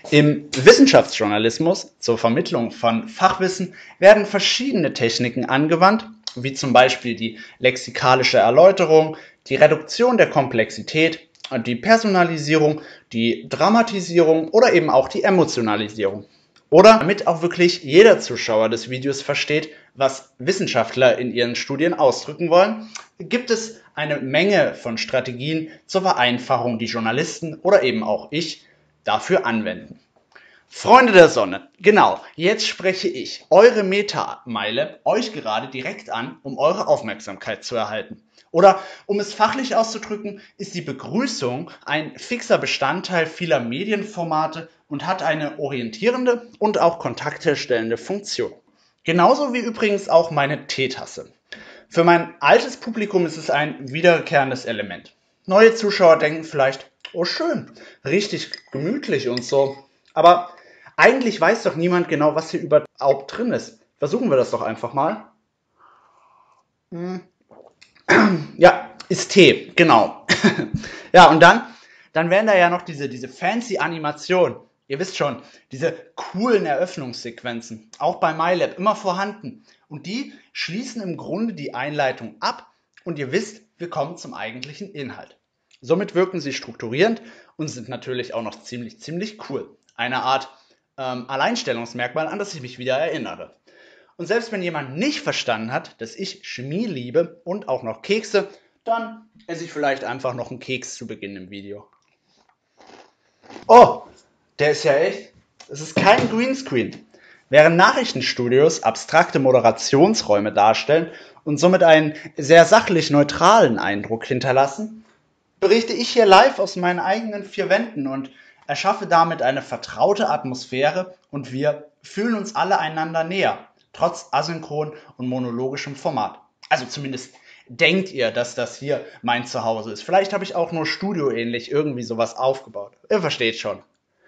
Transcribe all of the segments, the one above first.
Im Wissenschaftsjournalismus zur Vermittlung von Fachwissen werden verschiedene Techniken angewandt, wie zum Beispiel die lexikalische Erläuterung, die Reduktion der Komplexität, die Personalisierung, die Dramatisierung oder eben auch die Emotionalisierung. Oder damit auch wirklich jeder Zuschauer des Videos versteht, was Wissenschaftler in ihren Studien ausdrücken wollen, gibt es eine Menge von Strategien zur Vereinfachung, die Journalisten oder eben auch ich dafür anwenden. Freunde der Sonne, genau, jetzt spreche ich, eure Meta-Meile, euch gerade direkt an, um eure Aufmerksamkeit zu erhalten. Oder um es fachlich auszudrücken, ist die Begrüßung ein fixer Bestandteil vieler Medienformate und hat eine orientierende und auch kontaktherstellende Funktion. Genauso wie übrigens auch meine Teetasse. Für mein altes Publikum ist es ein wiederkehrendes Element. Neue Zuschauer denken vielleicht, oh schön, richtig gemütlich und so. Aber eigentlich weiß doch niemand genau, was hier überhaupt drin ist. Versuchen wir das doch einfach mal. Ja, ist Tee, genau. Ja, und dann wären da ja noch diese fancy Animationen. Ihr wisst schon, diese coolen Eröffnungssequenzen, auch bei MyLab immer vorhanden. Und die schließen im Grunde die Einleitung ab und ihr wisst, wir kommen zum eigentlichen Inhalt. Somit wirken sie strukturierend und sind natürlich auch noch ziemlich cool. Eine Art Alleinstellungsmerkmal, an das ich mich wieder erinnere. Und selbst wenn jemand nicht verstanden hat, dass ich Chemie liebe und auch noch Kekse, dann esse ich vielleicht einfach noch einen Keks zu Beginn im Video. Oh, der ist ja echt. Es ist kein Greenscreen. Während Nachrichtenstudios abstrakte Moderationsräume darstellen und somit einen sehr sachlich neutralen Eindruck hinterlassen, berichte ich hier live aus meinen eigenen vier Wänden und erschaffe damit eine vertraute Atmosphäre und wir fühlen uns alle einander näher, trotz asynchron und monologischem Format. Also zumindest denkt ihr, dass das hier mein Zuhause ist. Vielleicht habe ich auch nur studioähnlich irgendwie sowas aufgebaut. Ihr versteht schon.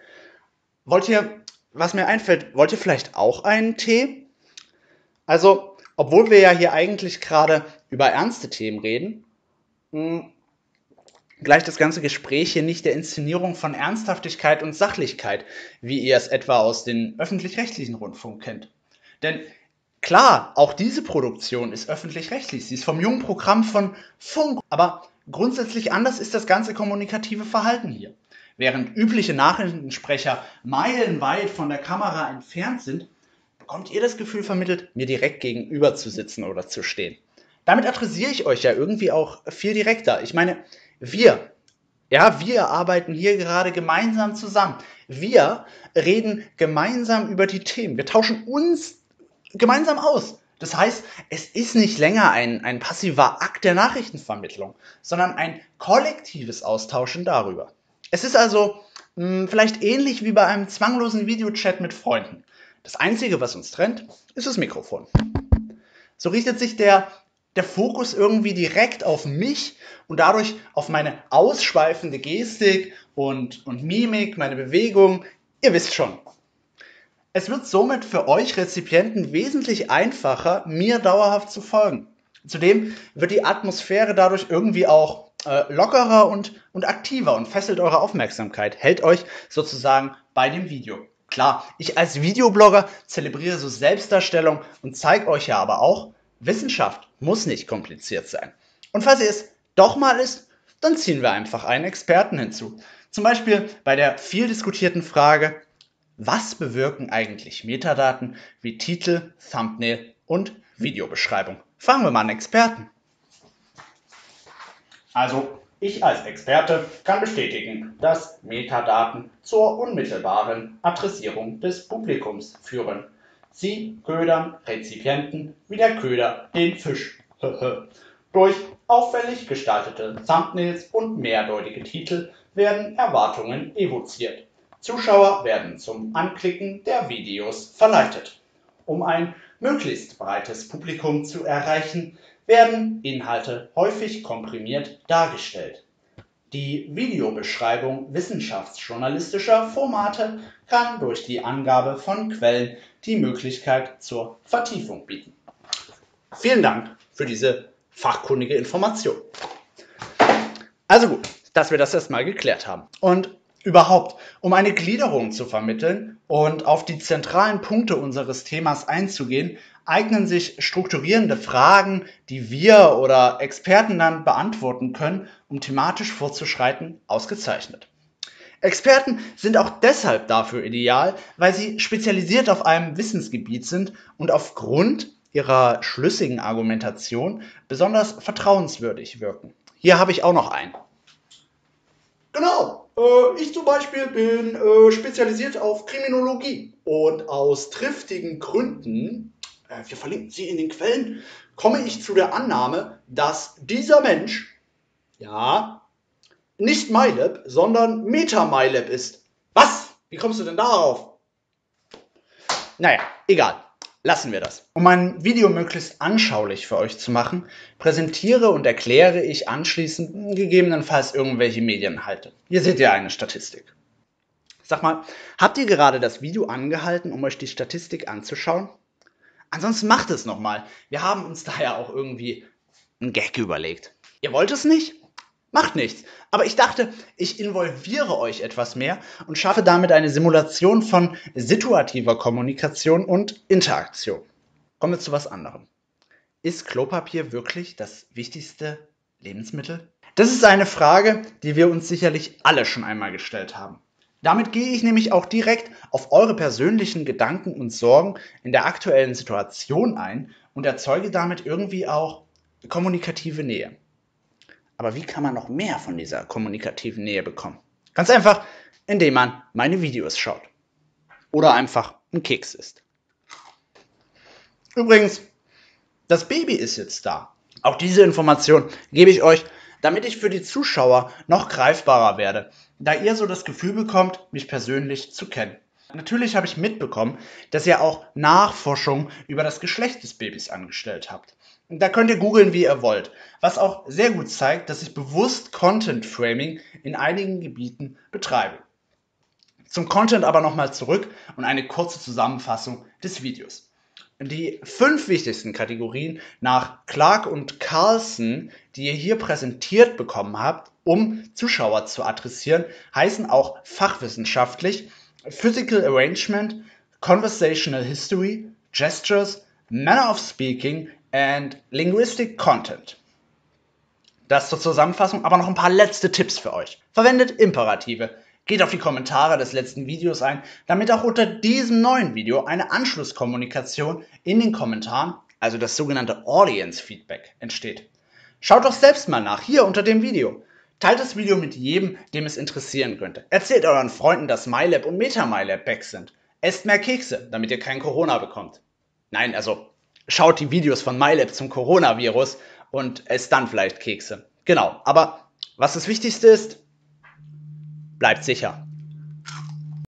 Was mir einfällt, wollt ihr vielleicht auch einen Tee? Also, obwohl wir ja hier eigentlich gerade über ernste Themen reden, gleicht das ganze Gespräch hier nicht der Inszenierung von Ernsthaftigkeit und Sachlichkeit, wie ihr es etwa aus den öffentlich-rechtlichen Rundfunk kennt. Denn klar, auch diese Produktion ist öffentlich-rechtlich, sie ist vom jungen Programm von Funk, aber grundsätzlich anders ist das ganze kommunikative Verhalten hier. Während übliche Nachrichtensprecher meilenweit von der Kamera entfernt sind, bekommt ihr das Gefühl vermittelt, mir direkt gegenüber zu sitzen oder zu stehen. Damit adressiere ich euch ja irgendwie auch viel direkter. Ich meine, wir arbeiten hier gerade gemeinsam zusammen. Wir reden gemeinsam über die Themen. Wir tauschen uns gemeinsam aus. Das heißt, es ist nicht länger ein passiver Akt der Nachrichtenvermittlung, sondern ein kollektives Austauschen darüber. Es ist also vielleicht ähnlich wie bei einem zwanglosen Videochat mit Freunden. Das Einzige, was uns trennt, ist das Mikrofon. So richtet sich der Fokus irgendwie direkt auf mich und dadurch auf meine ausschweifende Gestik und Mimik, meine Bewegung. Ihr wisst schon. Es wird somit für euch Rezipienten wesentlich einfacher, mir dauerhaft zu folgen. Zudem wird die Atmosphäre dadurch irgendwie auch lockerer und aktiver und fesselt eure Aufmerksamkeit, hält euch sozusagen bei dem Video. Klar, ich als Videoblogger zelebriere so Selbstdarstellung und zeige euch ja aber auch, Wissenschaft muss nicht kompliziert sein. Und falls ihr es doch mal ist, dann ziehen wir einfach einen Experten hinzu. Zum Beispiel bei der viel diskutierten Frage, was bewirken eigentlich Metadaten wie Titel, Thumbnail und Videobeschreibung? Fragen wir mal einen Experten. Also, ich als Experte kann bestätigen, dass Metadaten zur unmittelbaren Adressierung des Publikums führen. Sie ködern Rezipienten wie der Köder den Fisch. Durch auffällig gestaltete Thumbnails und mehrdeutige Titel werden Erwartungen evoziert. Zuschauer werden zum Anklicken der Videos verleitet. Um ein möglichst breites Publikum zu erreichen, werden Inhalte häufig komprimiert dargestellt. Die Videobeschreibung wissenschaftsjournalistischer Formate kann durch die Angabe von Quellen die Möglichkeit zur Vertiefung bieten. Vielen Dank für diese fachkundige Information. Also gut, dass wir das erstmal geklärt haben. Und Überhaupt, um eine Gliederung zu vermitteln und auf die zentralen Punkte unseres Themas einzugehen, eignen sich strukturierende Fragen, die wir oder Experten dann beantworten können, um thematisch vorzuschreiten, ausgezeichnet. Experten sind auch deshalb dafür ideal, weil sie spezialisiert auf einem Wissensgebiet sind und aufgrund ihrer schlüssigen Argumentation besonders vertrauenswürdig wirken. Hier habe ich auch noch einen. Genau, ich zum Beispiel bin spezialisiert auf Kriminologie und aus triftigen Gründen, wir verlinken sie in den Quellen, komme ich zu der Annahme, dass dieser Mensch, ja, nicht MyLab, sondern MetaMyLab ist. Was? Wie kommst du denn darauf? Naja, egal. Lassen wir das. Um mein Video möglichst anschaulich für euch zu machen, präsentiere und erkläre ich anschließend gegebenenfalls irgendwelche Medieninhalte. Hier seht ihr eine Statistik. Sag mal, habt ihr gerade das Video angehalten, um euch die Statistik anzuschauen? Ansonsten macht es nochmal. Wir haben uns da ja auch irgendwie einen Gag überlegt. Ihr wollt es nicht? Macht nichts. Aber ich dachte, ich involviere euch etwas mehr und schaffe damit eine Simulation von situativer Kommunikation und Interaktion. Kommen wir zu was anderem. Ist Klopapier wirklich das wichtigste Lebensmittel? Das ist eine Frage, die wir uns sicherlich alle schon einmal gestellt haben. Damit gehe ich nämlich auch direkt auf eure persönlichen Gedanken und Sorgen in der aktuellen Situation ein und erzeuge damit irgendwie auch kommunikative Nähe. Aber wie kann man noch mehr von dieser kommunikativen Nähe bekommen? Ganz einfach, indem man meine Videos schaut. Oder einfach einen Keks isst. Übrigens, das Baby ist jetzt da. Auch diese Information gebe ich euch, damit ich für die Zuschauer noch greifbarer werde, da ihr so das Gefühl bekommt, mich persönlich zu kennen. Natürlich habe ich mitbekommen, dass ihr auch Nachforschungen über das Geschlecht des Babys angestellt habt. Da könnt ihr googeln, wie ihr wollt, was auch sehr gut zeigt, dass ich bewusst Content Framing in einigen Gebieten betreibe. Zum Content aber nochmal zurück und eine kurze Zusammenfassung des Videos. Die 5 wichtigsten Kategorien nach Clark und Carlson, die ihr hier präsentiert bekommen habt, um Zuschauer zu adressieren, heißen auch fachwissenschaftlich Physical Arrangement, Conversational History, Gestures, Manner of Speaking and Linguistic Content. Das zur Zusammenfassung, aber noch ein paar letzte Tipps für euch. Verwendet Imperative. Geht auf die Kommentare des letzten Videos ein, damit auch unter diesem neuen Video eine Anschlusskommunikation in den Kommentaren, also das sogenannte Audience Feedback, entsteht. Schaut doch selbst mal nach, hier unter dem Video. Teilt das Video mit jedem, dem es interessieren könnte. Erzählt euren Freunden, dass MyLab und MetaMyLab back sind. Esst mehr Kekse, damit ihr kein Corona bekommt. Nein, also schaut die Videos von MyLab zum Coronavirus und esst dann vielleicht Kekse. Genau, aber was das Wichtigste ist, bleibt sicher.